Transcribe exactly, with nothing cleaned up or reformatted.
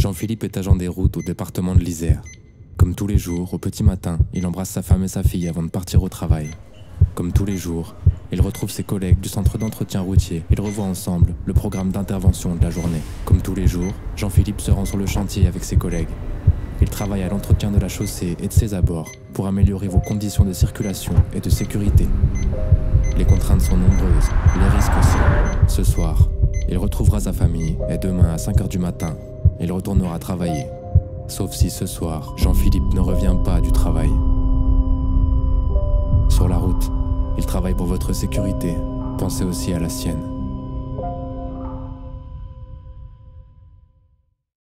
Jean-Philippe est agent des routes au département de l'Isère. Comme tous les jours, au petit matin, il embrasse sa femme et sa fille avant de partir au travail. Comme tous les jours, il retrouve ses collègues du centre d'entretien routier. Ils revoient ensemble le programme d'intervention de la journée. Comme tous les jours, Jean-Philippe se rend sur le chantier avec ses collègues. Il travaille à l'entretien de la chaussée et de ses abords pour améliorer vos conditions de circulation et de sécurité. Les contraintes sont nombreuses, les risques aussi. Ce soir, il retrouvera sa famille et demain à cinq heures du matin, il retournera travailler. Sauf si ce soir, Jean-Philippe ne revient pas du travail. Sur la route, il travaille pour votre sécurité. Pensez aussi à la sienne.